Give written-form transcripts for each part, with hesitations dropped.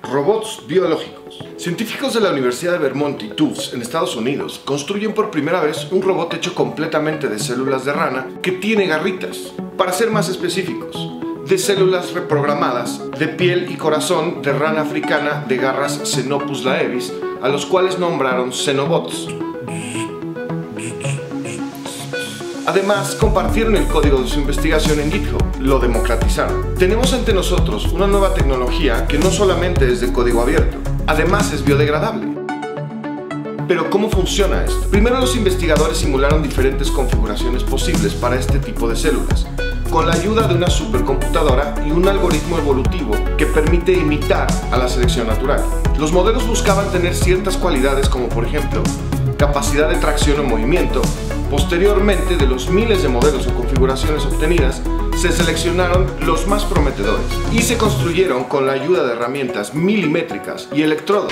Robots biológicos. Científicos de la Universidad de Vermont y Tufts en Estados Unidos construyen por primera vez un robot hecho completamente de células de rana que tiene garritas. Para ser más específicos, de células reprogramadas de piel y corazón de rana africana de garras Xenopus laevis, a los cuales nombraron Xenobots. Además, compartieron el código de su investigación en GitHub, lo democratizaron. Tenemos ante nosotros una nueva tecnología que no solamente es de código abierto, además es biodegradable. Pero ¿cómo funciona esto? Primero los investigadores simularon diferentes configuraciones posibles para este tipo de células, con la ayuda de una supercomputadora y un algoritmo evolutivo que permite imitar a la selección natural. Los modelos buscaban tener ciertas cualidades como por ejemplo, capacidad de tracción o movimiento. Posteriormente, de los miles de modelos o configuraciones obtenidas, se seleccionaron los más prometedores y se construyeron con la ayuda de herramientas milimétricas y electrodos.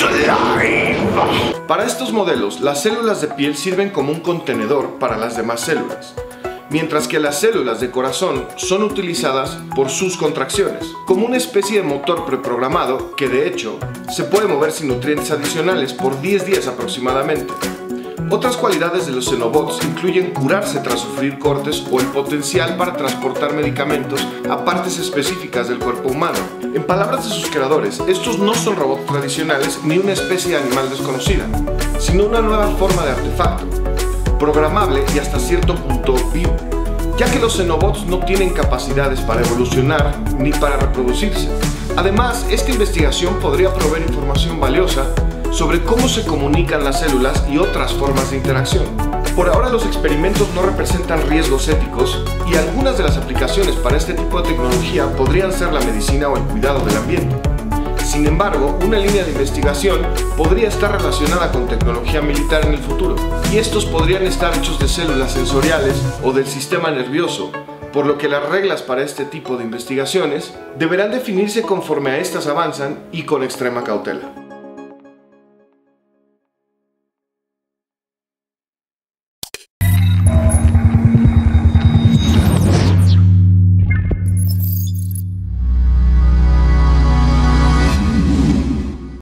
Para estos modelos, las células de piel sirven como un contenedor para las demás células, mientras que las células de corazón son utilizadas por sus contracciones, como una especie de motor preprogramado que de hecho se puede mover sin nutrientes adicionales por 10 días aproximadamente. Otras cualidades de los Xenobots incluyen curarse tras sufrir cortes o el potencial para transportar medicamentos a partes específicas del cuerpo humano. En palabras de sus creadores, estos no son robots tradicionales ni una especie de animal desconocida, sino una nueva forma de artefacto, programable y hasta cierto punto vivo, ya que los Xenobots no tienen capacidades para evolucionar ni para reproducirse. Además, esta investigación podría proveer información valiosa sobre cómo se comunican las células y otras formas de interacción. Por ahora los experimentos no representan riesgos éticos y algunas de las aplicaciones para este tipo de tecnología podrían ser la medicina o el cuidado del ambiente. Sin embargo, una línea de investigación podría estar relacionada con tecnología militar en el futuro, y estos podrían estar hechos de células sensoriales o del sistema nervioso, por lo que las reglas para este tipo de investigaciones deberán definirse conforme a estas avanzan y con extrema cautela.